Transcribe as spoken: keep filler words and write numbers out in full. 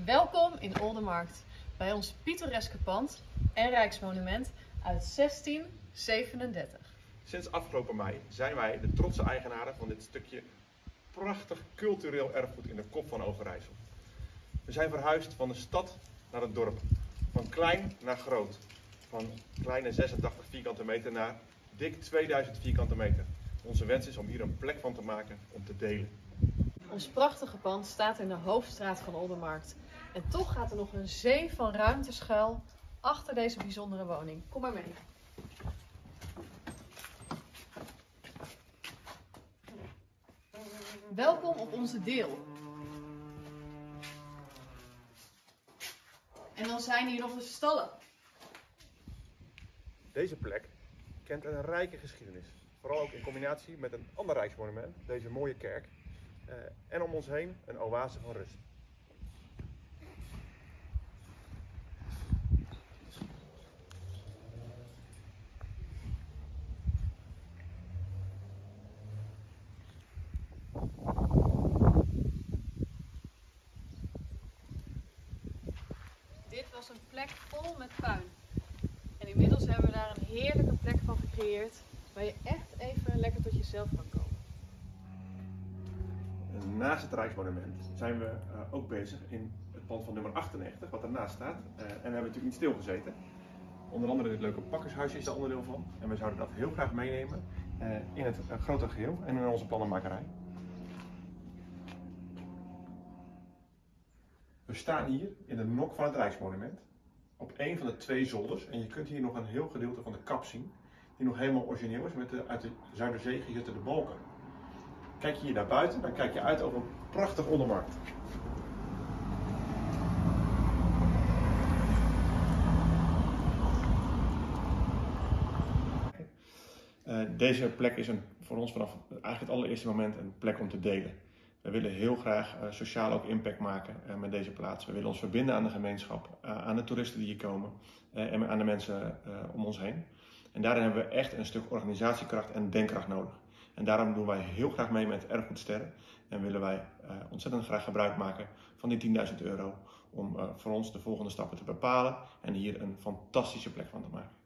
Welkom in Oldermarkt, bij ons pittoreske pand en Rijksmonument uit zestien zevenendertig. Sinds afgelopen mei zijn wij de trotse eigenaren van dit stukje prachtig cultureel erfgoed in de kop van Overijssel. We zijn verhuisd van de stad naar het dorp, van klein naar groot, van kleine zesentachtig vierkante meter naar dik tweeduizend vierkante meter. Onze wens is om hier een plek van te maken om te delen. Ons prachtige pand staat in de hoofdstraat van Oldermarkt. En toch gaat er nog een zee van ruimte schuil achter deze bijzondere woning. Kom maar mee. Welkom op onze deel. En dan zijn hier nog de stallen. Deze plek kent een rijke geschiedenis. Vooral ook in combinatie met een ander rijksmonument, deze mooie kerk. Uh, en om ons heen een oase van rust. Dit was een plek vol met puin. En inmiddels hebben we daar een heerlijke plek van gecreëerd waar je echt even lekker tot jezelf kan komen. Naast het Rijksmonument zijn we uh, ook bezig in het pand van nummer achtennegentig, wat ernaast staat. Uh, en we hebben natuurlijk niet stilgezeten. Onder andere dit leuke pakkershuisje is daar onderdeel van. En we zouden dat heel graag meenemen uh, in het uh, grote geheel en in onze plannenmakerij. We staan hier in de nok van het Rijksmonument, op een van de twee zolders. En je kunt hier nog een heel gedeelte van de kap zien, die nog helemaal origineel is, met de uit de Zuiderzee gejutterde balken. Kijk je hier naar buiten, dan kijk je uit over een prachtig Oldermarkt. Uh, deze plek is een, voor ons vanaf eigenlijk het allereerste moment een plek om te delen. We willen heel graag uh, sociaal ook impact maken uh, met deze plaats. We willen ons verbinden aan de gemeenschap, uh, aan de toeristen die hier komen uh, en aan de mensen uh, om ons heen. En daarin hebben we echt een stuk organisatiekracht en denkkracht nodig. En daarom doen wij heel graag mee met Erfgoedsterren en willen wij uh, ontzettend graag gebruik maken van die tienduizend euro om uh, voor ons de volgende stappen te bepalen en hier een fantastische plek van te maken.